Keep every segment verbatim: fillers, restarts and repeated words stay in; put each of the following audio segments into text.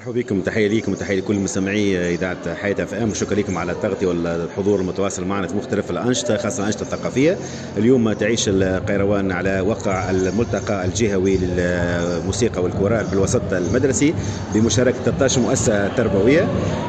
مرحبا بكم، تحيه ليكم وتحيه لكل مستمعي اذاعه حياه اف ام، وشكرا لكم على التغطيه والحضور المتواصل معنا في مختلف الانشطه، خاصه الانشطه الثقافيه. اليوم تعيش القيروان على وقع الملتقى الجهوي للموسيقى والكورال بالوسط المدرسي بمشاركه ثلاثة عشر مؤسسه تربويه.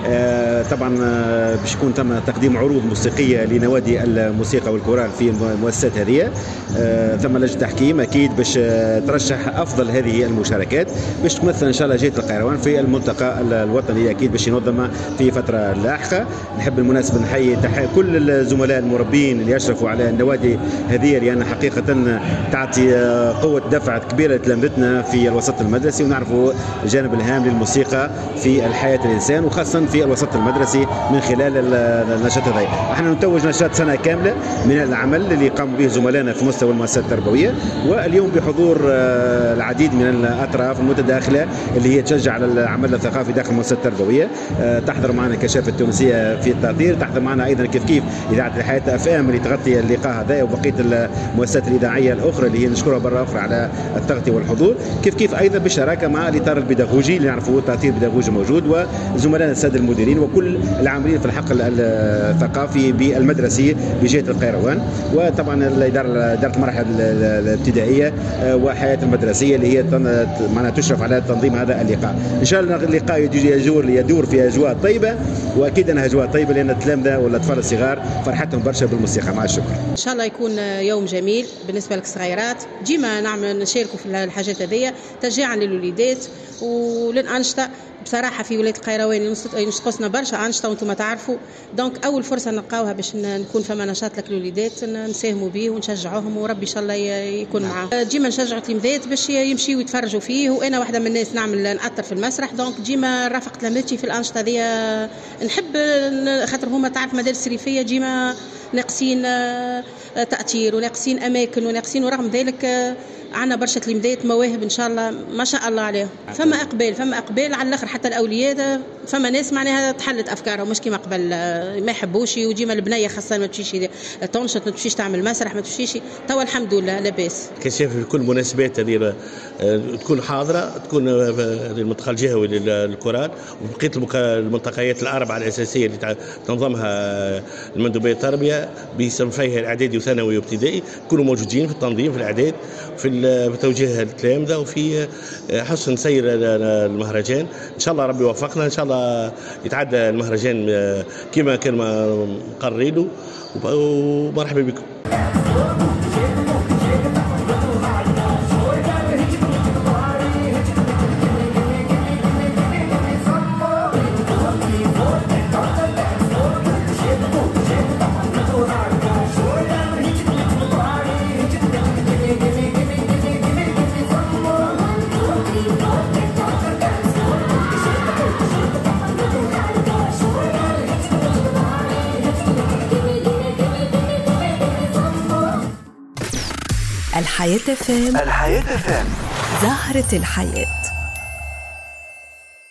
طبعا باش يكون تم تقديم عروض موسيقيه لنوادي الموسيقى والكورال في المؤسسات هذه. ثم لجنه تحكيم اكيد باش ترشح افضل هذه المشاركات باش تمثل ان شاء الله جهه القيروان في الملتقى الوطني اكيد باش ينظم في فتره لاحقه. نحب بالمناسبه نحيي كل الزملاء المربين اللي يشرفوا على النوادي هذه، لان حقيقه تعطي قوه دفع كبيره لتلامذتنا في الوسط المدرسي، ونعرفوا الجانب الهام للموسيقى في الحياه الانسان وخاصه في الوسط المدرسي من خلال النشاط هذا. احنا نتوج نشاط سنه كامله من العمل اللي قاموا به زملائنا في مستوى المؤسسات التربويه، واليوم بحضور العديد من الاطراف المتداخله اللي هي تشجع على العمل الثقافي داخل المؤسسات التربويه. تحضر معنا الكشافه التونسيه في التأطير، تحضر معنا ايضا كيف كيف اذاعه الحياه اف ام اللي تغطي اللقاء هذا، وبقيه المؤسسات الاذاعيه الاخرى اللي هي نشكرها مره اخرى على التغطيه والحضور، كيف كيف ايضا بالشراكه مع الاطار البيداغوجي اللي نعرفوا التأطير البيداغوجي موجود، وزملائنا الساده المديرين وكل العاملين في الحقل الثقافي بالمدرسي بجهه القيروان، وطبعا الاداره اداره المراحل الابتدائيه وحياه المدرسيه اللي هي معناها تشرف على تنظيم هذا اللقاء. ان شاء الله اللقاء يدور يدور في اجواء طيبه، واكيد انها اجواء طيبه لان التلامذه والاطفال الصغار فرحتهم برشا بالموسيقى. مع الشكر. ان شاء الله يكون يوم جميل بالنسبه لك الصغيرات، ديما نعمل نشاركوا في الحاجات هذيا تشجيعا للوليدات وللانشطه. بصراحه في ولايه القيروان ينقصنا برشا انشطه وانتم تعرفوا، دونك اول فرصه نلقاوها باش نكون فما نشاط لك الوليدات نساهموا به ونشجعوهم، وربي ان شاء الله يكون معاهم. ديما نشجعوا التلامذات باش يمشيوا يتفرجوا فيه، وانا واحده من الناس نعمل نأثر في المسرح، دونك ديما رافق تلامذتي في الانشطه هذه. نحب خاطر هما تعرف مدارس ريفيه ديما ناقصين تأثير وناقصين اماكن وناقصين، ورغم ذلك عندنا برشا تلامذات مواهب ان شاء الله ما شاء الله عليهم. فما اقبال فما اقبال على الاخر، حتى الاولياء فما ناس معناها تحلت افكارهم مش كيما قبل، ما يحبوش، وديما البنيه خاصه ما تمشيش تنشط، ما تمشيش تعمل مسرح، ما تمشيش. توا الحمد لله لاباس. كشاف في كل مناسبات هذه تكون حاضره، تكون الملتقى الجهوي للكورال وبقيه الملتقيات الاربعه الاساسيه اللي تنظمها المندوبيه التربيه بصنفيها الاعدادي وثانوي وابتدائي، يكونوا موجودين في التنظيم في الاعداد في توجيه التلامذه وفي حسن سير المهرجان. ان شاء الله ربي يوفقنا، ان شاء الله يتعدى المهرجان كما كان مقررينه، ومرحبا بكم. الحياة اف ام، الحياة اف ام، زهرة الحياة.